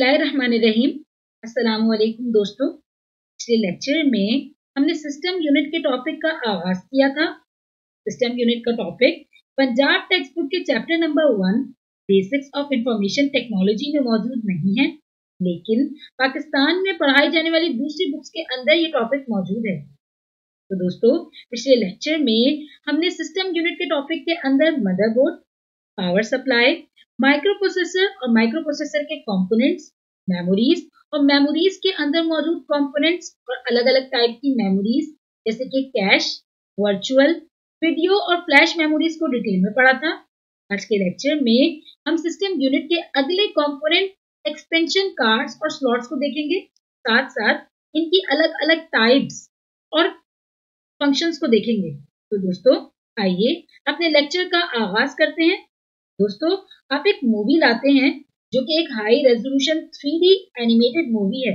बिस्मिल्लाहिर्रहमानिर्रहीम। अस्सलाम वालेकुम दोस्तों। पिछले लेक्चर में हमने सिस्टम यूनिट के टॉपिक का आगाज किया था। सिस्टम यूनिट का टॉपिक पंजाब टेक्स्ट बुक के chapter number 1 basics of information technology में मौजूद नहीं है, लेकिन पाकिस्तान में पढ़ाई जाने वाली दूसरी बुक्स के अंदर ये टॉपिक मौजूद है। तो दोस्तों, पिछले लेक्चर में हमने सिस्टम यूनिट के टॉपिक के अंदर motherboard, power supply, microprocessor और माइक्रो प्रोसेसर के कंपोनेंट्स, मेमोरीज और मेमोरीज के अंदर मौजूद कंपोनेंट्स और अलग अलग टाइप की मेमोरीज जैसे कि कैश, वर्चुअल, वीडियो और फ्लैश मेमोरीज को डिटेल में पढ़ा था। आज के लेक्चर में हम सिस्टम यूनिट के अगले कंपोनेंट एक्सपेंशन कार्ड्स और स्लॉट्स को देखेंगे, साथ साथ इनकी अलग अलग टाइप्स और फंक्शंस को देखेंगे। तो दोस्तों, आइए अपने लेक्चर का आगाज करते हैं। दोस्तों, आप एक मूवी लाते हैं जो कि एक high resolution 3D animated movie है,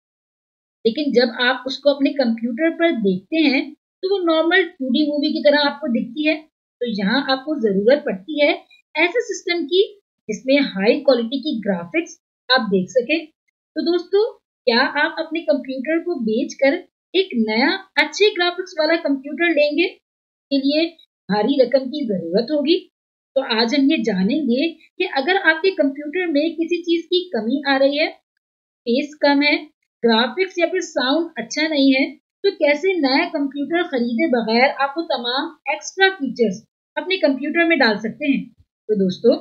लेकिन जब आप उसको अपने कंप्यूटर पर देखते हैं तो वो नॉर्मल 2D मूवी की तरह आपको दिखती है। तो यहाँ आपको जरूरत पड़ती है ऐसे सिस्टम की जिसमें हाई क्वालिटी की ग्राफिक्स आप देख सके। तो दोस्तों, क्या आप अपने कंप्यूटर को बेचकर एक नया अच्छे ग्राफिक्स वाला कंप्यूटर लेंगे? के लिए भारी रकम की जरूरत होगी। तो आज हम ये जानेंगे कि अगर आपके कंप्यूटर में किसी चीज की कमी आ रही है, स्पेस कम है, ग्राफिक्स या फिर साउंड अच्छा नहीं है, तो कैसे नया कंप्यूटर खरीदे बगैर आप वो तमाम एक्स्ट्रा फीचर्स अपने कंप्यूटर में डाल सकते हैं। तो दोस्तों,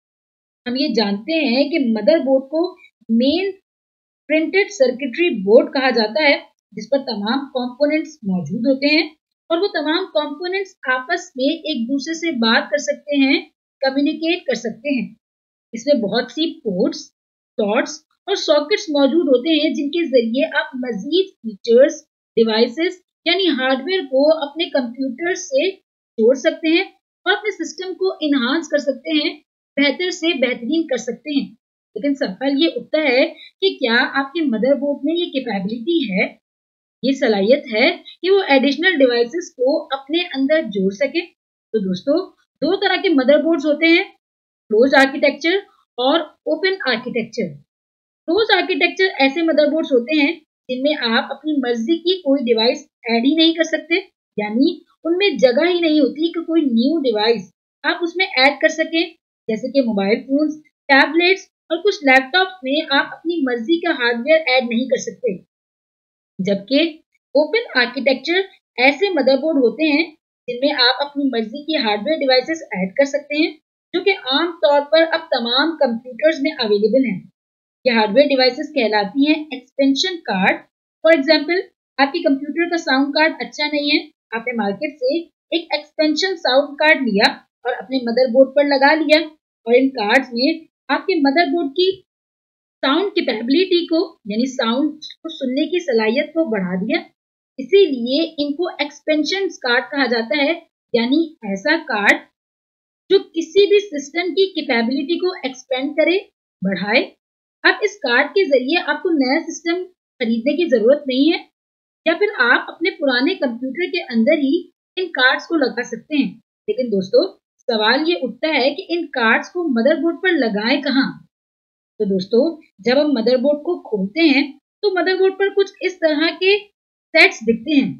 हम ये जानते हैं कि मदरबोर्ड को मेन प्रिंटेड सर्किटरी बोर्ड कहा जाता है, जिस पर तमाम कंपोनेंट्स मौजूद होते हैं और वो तमाम कंपोनेंट्स आपस में एक दूसरे से बात कर सकते हैं, कम्युनिकेट कर सकते हैं। इसमें बहुत सी पोर्ट्स, स्लॉट्स और सॉकेट्स मौजूद होते हैं जिनके जरिए आप मजीद फीचर्स, डिवाइसेस यानी हार्डवेयर को अपने कंप्यूटर से जोड़ सकते हैं और अपने सिस्टम को इनहांस कर सकते हैं, बेहतर से बेहतरीन कर सकते हैं। लेकिन सवाल ये उठता है कि क्या आपके मदरबोर्ड में ये कैपेबिलिटी है, ये सलाहियत है कि वो एडिशनल डिवाइसेस को अपने अंदर जोड़ सके? तो दोस्तों, दो तरह के मदरबोर्ड्स होते हैं, क्लोज आर्किटेक्चर और ओपन आर्किटेक्चर। क्लोज आर्किटेक्चर ऐसे मदरबोर्ड्स होते हैं जिनमें आप अपनी मर्जी की कोई डिवाइस ऐड ही नहीं कर सकते, यानी उनमें जगह ही नहीं होती कि कोई न्यू डिवाइस आप उसमें ऐड कर सके, जैसे कि मोबाइल फोन्स, टैबलेट्स और कुछ लैपटॉप में आप अपनी मर्जी का हार्डवेयर ऐड नहीं कर सकते। जबकि ओपन आर्किटेक्चर ऐसे मदरबोर्ड होते हैं जिनमें आप अपनी मर्जी की हार्डवेयर डिवाइसेस ऐड कर सकते हैं, जो कि आम तौर पर अब तमाम कंप्यूटर्स में अवेलेबल हैं। ये हार्डवेयर डिवाइसेस कहलाती हैं एक्सपेंशन कार्ड। फॉर एग्जांपल, आपके कंप्यूटर का साउंड कार्ड अच्छा नहीं है, आपने मार्केट से एक एक्सपेंशन साउंड कार्ड लिया और अपने मदरबोर्ड पर लगा लिया, और इन कार्ड्स में आपके मदरबोर्ड की साउंड कैपेबिलिटी को यानी साउंड को सुनने की सलाहियत को बढ़ा दिया। इसीलिए इनको एक्सपेंशन कार्ड कहा जाता है, यानी ऐसा कार्ड जो किसी भी सिस्टम की कैपेबिलिटी को एक्सपेंड करे, बढ़ाए। अब इस कार्ड के जरिए आपको नया सिस्टम खरीदने की जरूरत नहीं है, या फिर आप अपने पुराने कंप्यूटर के अंदर ही इन कार्ड्स को लगा सकते हैं। लेकिन दोस्तों, सवाल ये उठता है कि इन कार्ड्स को मदरबोर्ड पर लगाएं कहाँ? तो दोस्तों, जब हम मदरबोर्ड को खोलते हैं तो मदरबोर्ड पर कुछ इस तरह के सेट्स दिखते हैं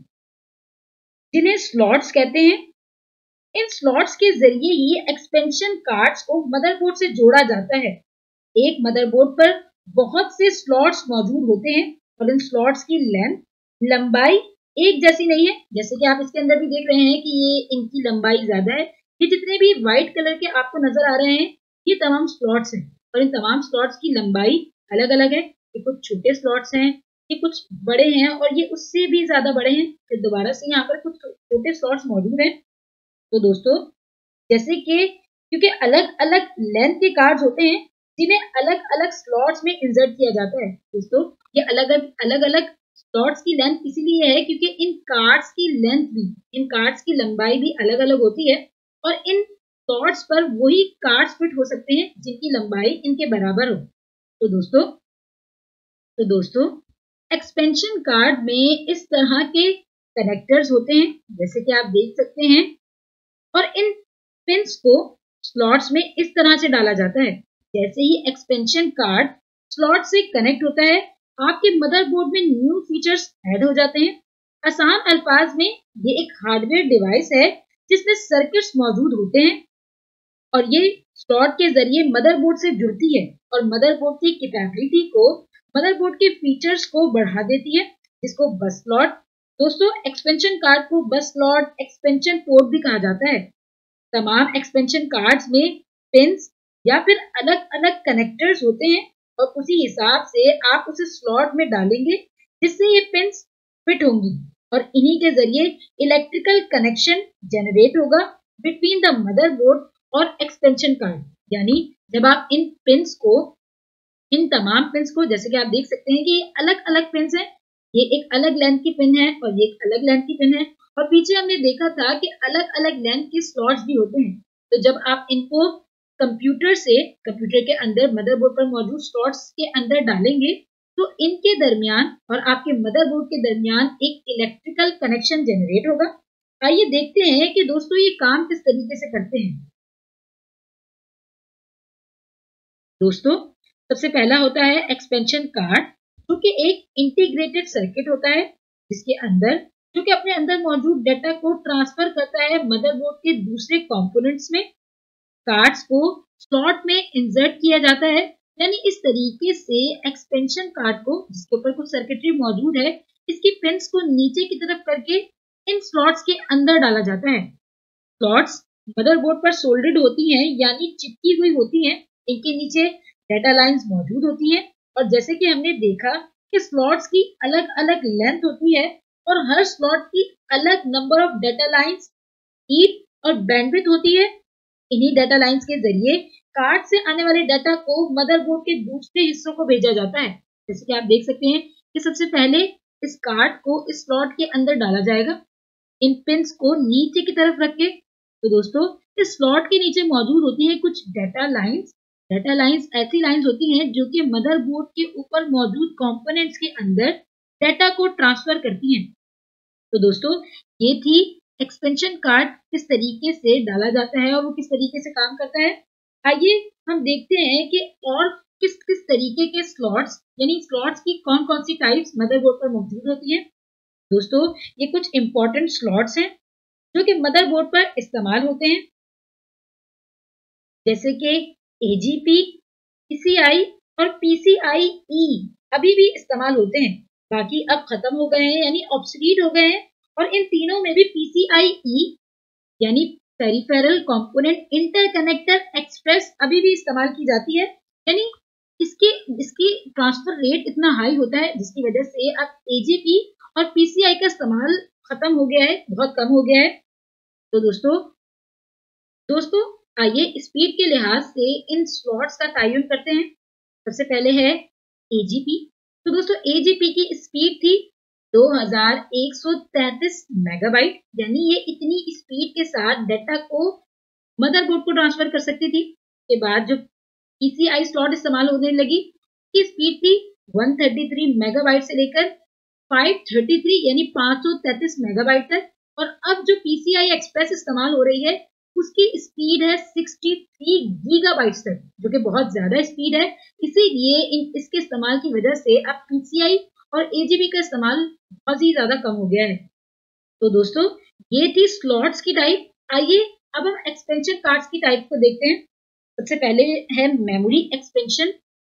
जिन्हें स्लॉट्स कहते हैं। इन स्लॉट्स के जरिए ही एक्सपेंशन कार्ड्स को मदरबोर्ड से जोड़ा जाता है। एक मदरबोर्ड पर बहुत से स्लॉट्स मौजूद होते हैं और इन स्लॉट्स की लंबाई एक जैसी नहीं है। जैसे कि आप इसके अंदर भी देख रहे हैं कि ये इनकी लंबाई ज्यादा है। ये जितने भी व्हाइट कलर के आपको नजर आ रहे हैं, ये तमाम स्लॉट्स हैं और इन तमाम स्लॉट्स की लंबाई अलग अलग है। ये कुछ छोटे स्लॉट्स हैं, ये कुछ बड़े हैं और ये उससे भी ज्यादा बड़े हैं। फिर दोबारा से यहाँ पर कुछ छोटे स्लॉट्स मौजूद हैं। तो दोस्तों, जैसे कि क्योंकि अलग अलग लेंथ के कार्ड्स होते हैं जिन्हें अलग अलग स्लॉट्स में इंसर्ट किया जाता है। दोस्तों, ये अलग अलग स्लॉट्स की लेंथ इसीलिए है क्योंकि इन कार्ड्स की लेंथ भी, इन कार्ड्स की लंबाई भी अलग अलग होती है और इन स्लॉट्स पर वही कार्ड्स फिट हो सकते हैं जिनकी लंबाई इनके बराबर हो। तो दोस्तों, एक्सपेंशन कार्ड में इस तरह के कनेक्टर्स होते हैं, जैसे कि आप देख सकते हैं, और इन पिंस को स्लॉट्स में इस तरह से डाला जाता है। जैसे ही एक्सपेंशन कार्ड स्लॉट से कनेक्ट होता है, आपके मदरबोर्ड में न्यू फीचर्स ऐड हो जाते हैं। आसान अल्फाज में ये एक हार्डवेयर डिवाइस है जिसमें सर्किट्स मौजूद होते हैं और ये स्लॉट के जरिए मदरबोर्ड से जुड़ती है और मदरबोर्ड की कैपेबिलिटी को, मदरबोर्ड के फीचर्स को बढ़ा देती है, जिसको बस स्लॉट, दोस्तों एक्सपेंशन कार्ड को बस स्लॉट, एक्सपेंशन पोर्ट भी कहा जाता है। तमाम एक्सपेंशन कार्ड्स में पिन्स या फिर अलग अलग कनेक्टर्स होते हैं और उसी हिसाब से आप उसे स्लॉट में डालेंगे जिससे ये पिन्स फिट होंगी और इन्हीं के जरिए इलेक्ट्रिकल कनेक्शन जनरेट होगा बिटवीन द मदरबोर्ड और एक्सपेंशन कार्ड। यानी जब आप इन पिन्स को, इन तमाम पिन्स को, जैसे कि आप देख सकते हैं कि ये अलग अलग पिन्स हैं, ये एक अलग लेंथ की पिन है और ये एक अलग लेंथ की पिन है और पीछे हमने देखा था कि अलग अलग लेंथ के स्लॉट्स भी होते हैं। तो जब आप इनको कंप्यूटर से, कंप्यूटर के अंदर मदरबोर्ड पर मौजूद स्लॉट्स के अंदर डालेंगे तो इनके दरमियान और आपके मदरबोर्ड के दरमियान एक इलेक्ट्रिकल कनेक्शन जनरेट होगा। आइए देखते हैं कि दोस्तों ये काम किस तरीके से करते हैं। दोस्तों सबसे पहला होता है एक्सपेंशन कार्ड, जो कि एक इंटीग्रेटेड सर्किट होता है जिसके अंदर, जो कि अपने अंदर मौजूद डेटा को ट्रांसफर करता है मदरबोर्ड के दूसरे कंपोनेंट्स में। कार्ड्स को स्लॉट में इंसर्ट किया जाता है, यानी इस तरीके से एक्सपेंशन कार्ड को, जिसके ऊपर कुछ सर्किटरी मौजूद है, इसकी पिन्स को नीचे की तरफ करके इन स्लॉट्स के अंदर डाला जाता है। स्लॉट्स मदरबोर्ड पर सोल्डेड होती हैं, यानी चिपकी हुई होती हैं। इनके नीचे डेटा लाइंस मौजूद होती हैं और जैसे कि हमने देखा कि स्लॉट्स की अलग अलग लेंथ होती है और हर स्लॉट की अलग number of data lines, speed और बैंडविड्थ होती है। इन्हीं डेटा लाइंस के जरिए कार्ड से आने वाले डाटा को मदरबोर्ड के दूसरे हिस्सों को भेजा जाता है। जैसे कि आप देख सकते हैं कि सबसे पहले इस कार्ड को इस स्लॉट के अंदर डाला जाएगा, इन पिन्स को नीचे की तरफ रख के। तो दोस्तों इस स्लॉट के नीचे मौजूद होती है कुछ डेटा लाइंस। डेटा लाइंस ऐसी लाइंस होती हैं जो कि मदरबोर्ड के ऊपर मौजूद कंपोनेंट्स के अंदर डेटा को ट्रांसफर करती हैं। तो दोस्तों ये थी एक्सपेंशन कार्ड किस तरीके से डाला जाता है और वो किस तरीके से काम करता है। आइए हम देखते हैं कि और किस किस तरीके के स्लॉट्स, यानी स्लॉट्स की कौन कौन सी टाइप्स मदरबोर्ड पर मौजूद होती है। दोस्तों ये कुछ इंपॉर्टेंट स्लॉट्स हैं जो कि मदरबोर्ड पर इस्तेमाल होते हैं, जैसे कि AGP, PCI और PCIe अभी भी इस्तेमाल होते हैं, बाकी अब खत्म हो गए हैं, यानी ऑब्सोलीट हो गए हैं। और इन तीनों में भी PCIe यानी पेरिफेरल कंपोनेंट इंटरकनेक्टर एक्सप्रेस अभी भी इस्तेमाल की जाती है, यानी इसकी ट्रांसफर रेट इतना हाई होता है जिसकी वजह से अब AGP और PCI का इस्तेमाल खत्म हो गया है, बहुत कम हो गया है। तो दोस्तों आइए स्पीड के लिहाज से इन स्लॉट्स का तयन करते हैं। सबसे पहले है AGP। तो दोस्तों AGP की स्पीड थी 2133 मेगाबाइट, यानी ये इतनी स्पीड के साथ डेटा को मदरबोर्ड को ट्रांसफर कर सकती थी। के बाद जो PCI स्लॉट इस्तेमाल होने लगी, की स्पीड थी 133 मेगाबाइट से लेकर 533 यानी 533 मेगाबाइट तक। और अब जो PCI एक्सप्रेस इस्तेमाल हो रही है उसकी स्पीड है 63 गीगाबाइट्स तक, जो कि बहुत ज्यादा स्पीड है। इसीलिए इसके इस्तेमाल की वजह से अब PCI और AGP का इस्तेमाल बहुत ही ज्यादा कम हो गया है। तो दोस्तों ये थी स्लॉट्स की टाइप। आइए अब हम एक्सपेंशन कार्ड्स की टाइप को देखते हैं। सबसे पहले है memory expansion.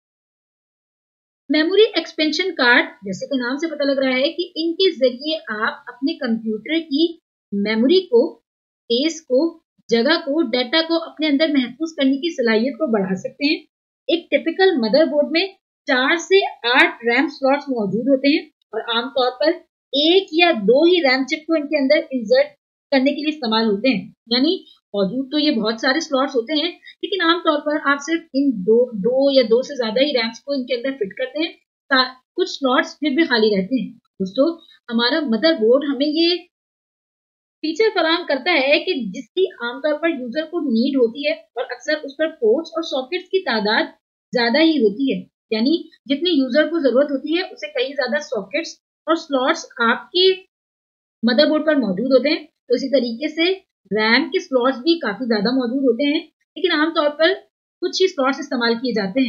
Memory expansion card, जैसे कि नाम से पता लग रहा है कि इनके जरिए आप अपने कंप्यूटर की मेमोरी को, स्पेस को, जगह को, डाटा को अपने अंदर महफूज करने की सलाहियत को बढ़ा सकते हैं। एक टिपिकल मदरबोर्ड में 4 से 8 रैम स्लॉट्स मौजूद होते हैं और आमतौर पर 1 या 2 ही रैम चिप को इनके अंदर इंसर्ट करने के लिए इस्तेमाल होते हैं। यानी मौजूद तो ये बहुत सारे स्लॉट्स होते हैं, लेकिन आमतौर पर आप सिर्फ इन दो या 2 से ज्यादा ही रैम्स को इनके अंदर फिट करते हैं। कुछ स्लॉट्स फिर भी खाली रहते हैं। दोस्तों हमारा मदरबोर्ड हमें ये फीचर फराहम करता है कि जिसकी आमतौर पर यूजर को नीड होती है और अक्सर उस पर पोर्ट्स और सॉकेट्स की तादाद ज्यादा ही होती है। यानी जितनी यूजर को जरूरत होती है उससे कई ज्यादा सॉकेट्स और स्लॉट्स आपके मदरबोर्ड पर मौजूद होते हैं। तो इसी तरीके से रैम के स्लॉट्स भी काफी ज्यादा मौजूद होते हैं, लेकिन आमतौर पर कुछ ही स्लॉट्स इस्तेमाल किए जाते हैं।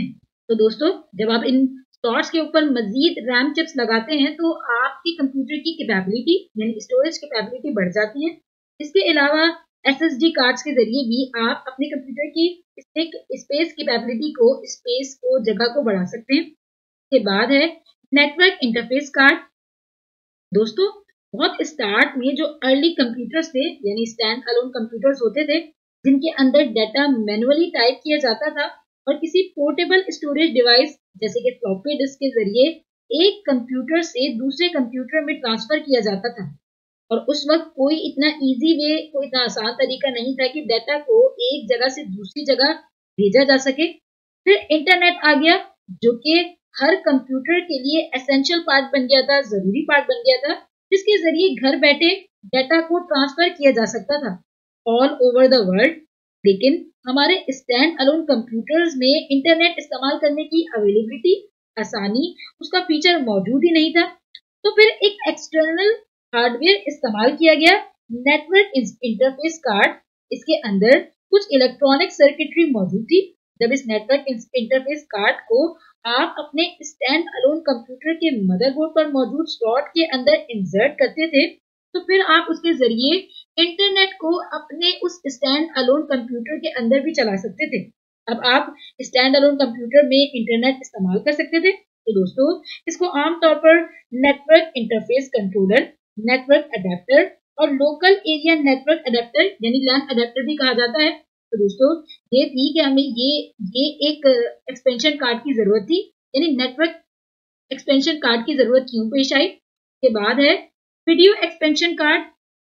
तो दोस्तों जब आप इन स्लॉट्स के ऊपर मजीद रैम चिप्स लगाते हैं तो आपकी कंप्यूटर की कैपेबिलिटी यानी स्टोरेज कैपेबिलिटी बढ़ जाती है। इसके अलावा एसएसडी कार्ड्स के जरिए भी आप अपने कंप्यूटर की स्पेस कैपेबिलिटी को जगह को बढ़ा सकते हैं। इसके बाद है नेटवर्क इंटरफेस कार्ड। दोस्तों बहुत स्टार्ट में जो अर्ली कंप्यूटर्स थे यानी स्टैंड अलोन कंप्यूटर्स होते थे जिनके अंदर डाटा मैनुअली टाइप किया जाता था और किसी पोर्टेबल स्टोरेज डिवाइस जैसे कि फ्लॉपी डिस्क के जरिए एक कंप्यूटर से दूसरे कंप्यूटर में ट्रांसफर किया जाता था। और उस वक्त कोई इतना कोई इतना आसान तरीका नहीं था कि डाटा को एक जगह से दूसरी जगह भेजा जा सके। फिर इंटरनेट आ गया जो कि हर कंप्यूटर के लिए एसेंशियल पार्ट बन गया था, जरूरी पार्ट बन गया था, जिसके जरिए घर बैठे डाटा को ट्रांसफर किया जा सकता था ऑल ओवर द वर्ल्ड। लेकिन हमारे स्टैंड अलोन कंप्यूटर्स में इंटरनेट इस्तेमाल करने की अवेलेबिलिटी, आसानी, उसका फीचर मौजूद ही नहीं था। तो फिर एक एक्सटर्नल हार्डवेयर इस्तेमाल किया गया, नेटवर्क इंटरफेस कार्ड। इसके अंदर कुछ इलेक्ट्रॉनिक सर्किटरी मौजूद थी। जब इस नेटवर्क इंटरफेस कार्ड को आप अपने स्टैंड अलोन कंप्यूटर के मदरबोर्ड पर मौजूद स्लॉट के अंदर इंसर्ट करते थे तो फिर आप उसके जरिए इंटरनेट को अपने उस स्टैंड अलोन कंप्यूटर के अंदर भी चला सकते थे। अब आप स्टैंड अलोन कंप्यूटर में इंटरनेट इस्तेमाल कर सकते थे। तो दोस्तों इसको आमतौर पर network interface controller, network adapter और लोकल एरिया नेटवर्क अडेप्टर यानी लैन अडेप्टर भी कहा जाता है। तो दोस्तों ये थी कि हमें ये एक एक्सपेंशन कार्ड की जरूरत थी, यानी नेटवर्क एक्सपेंशन कार्ड की जरूरत क्यों पेश आई। के बाद है वीडियो एक्सपेंशन कार्ड।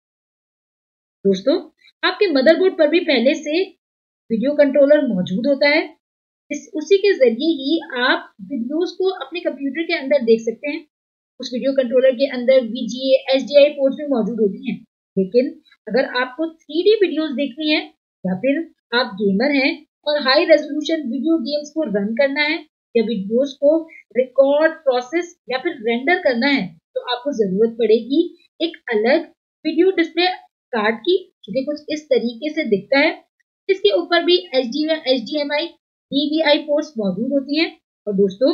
दोस्तों आपके मदरबोर्ड पर भी पहले से वीडियो कंट्रोलर मौजूद होता है। उसी के जरिए ही आप वीडियोस को अपने कंप्यूटर के अंदर देख सकते हैं। उस वीडियो कंट्रोलर के अंदर VGA, HDI पोर्ट्स भी मौजूद होती हैं। लेकिन अगर आपको 3D वीडियोस देखनी है या फिर आप गेमर हैं और हाई रेजोल्यूशन वीडियो गेम्स को रन करना है या वीडियोस को रिकॉर्ड, प्रोसेस या फिर रेंडर करना है तो आपको जरूरत पड़ेगी एक अलग वीडियो डिस्प्ले कार्ड की, जो कि कुछ इस तरीके से दिखता है। इसके ऊपर भी HDMI, DVI पोर्ट्स मौजूद होती हैं। और दोस्तों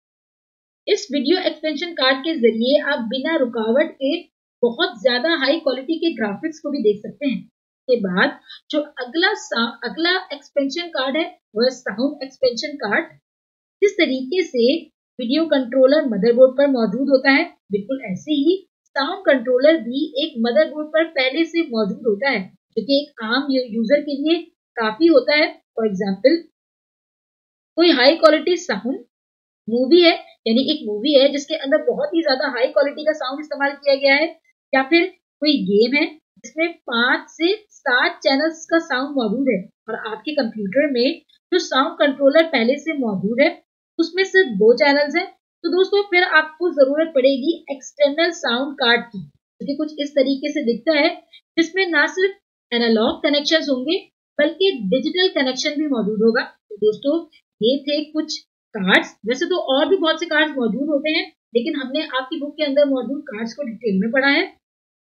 इस वीडियो एक्सपेंशन कार्ड के जरिए आप बिना रुकावट के बहुत ज्यादा हाई क्वालिटी के ग्राफिक्स को भी देख सकते हैं। के बाद जो अगला एक्सपेंशन कार्ड है वह साउंड एक्सपेंशन कार्ड। जिस तरीके से वीडियो कंट्रोलर मदरबोर्ड पर मौजूद होता है बिल्कुल ऐसे ही साउंड कंट्रोलर भी एक मदरबोर्ड पर पहले से मौजूद होता है, जो कि एक आम यूजर के लिए काफी होता है। फॉर एग्जाम्पल कोई हाई क्वालिटी साउंड मूवी है, यानी एक मूवी है जिसके अंदर बहुत ही ज्यादा हाई क्वालिटी का साउंड इस्तेमाल किया गया है, या फिर कोई गेम है जिसमें 5 से 7 चैनल्स का साउंड मौजूद है और आपके कंप्यूटर में जो साउंड कंट्रोलर पहले से मौजूद है उसमें सिर्फ 2 चैनल्स हैं। तो दोस्तों फिर आपको जरूरत पड़ेगी एक्सटर्नल साउंड कार्ड की, जो कि कुछ इस तरीके से दिखता है, जिसमें ना सिर्फ एनालॉग कनेक्शन होंगे बल्कि डिजिटल कनेक्शन भी मौजूद होगा। तो दोस्तों ये थे कुछ कार्ड्स। वैसे तो और भी बहुत से कार्ड्स मौजूद होते हैं, लेकिन हमने आपकी बुक के अंदर मौजूद कार्ड्स को डिटेल में पढ़ा है।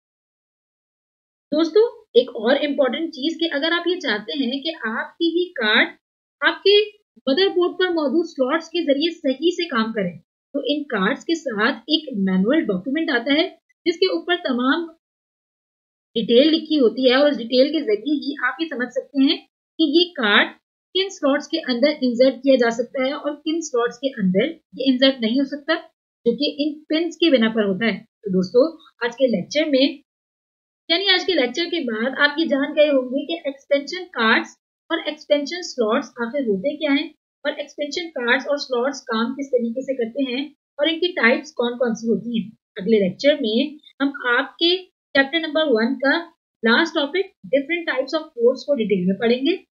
दोस्तों एक और इम्पोर्टेंट चीज कि अगर आप ये चाहते हैं कि आपकी ही कार्ड आपके मदरबोर्ड पर मौजूद स्लॉट्स के जरिए सही से काम करें, तो इन कार्ड्स के साथ एक मैनुअल डॉक्यूमेंट आता है जिसके ऊपर तमाम डिटेल लिखी होती है और उस डिटेल के जरिए ही आप ये समझ सकते हैं कि ये कार्ड किन स्लॉट्स के अंदर इंसर्ट किया जा सकता है और किन स्लॉट्स के अंदर ये इंसर्ट नहीं हो सकता, जो कि इन पिन्स के बिना पर होता है। तो दोस्तों आज के लेक्चर में यानी आज के लेक्चर के बाद आप ये जान गए होंगे कि एक्सपेंशन कार्ड्स और एक्सपेंशन स्लॉट्स आखिर होते क्या हैं और एक्सपेंशन कार्ड्स और स्लॉट्स काम किस तरीके से करते हैं और इनकी टाइप्स कौन कौन सी होती हैं। अगले लेक्चर में हम आपके चैप्टर नंबर 1 का last topic different types of ports को डिटेल में पढ़ेंगे।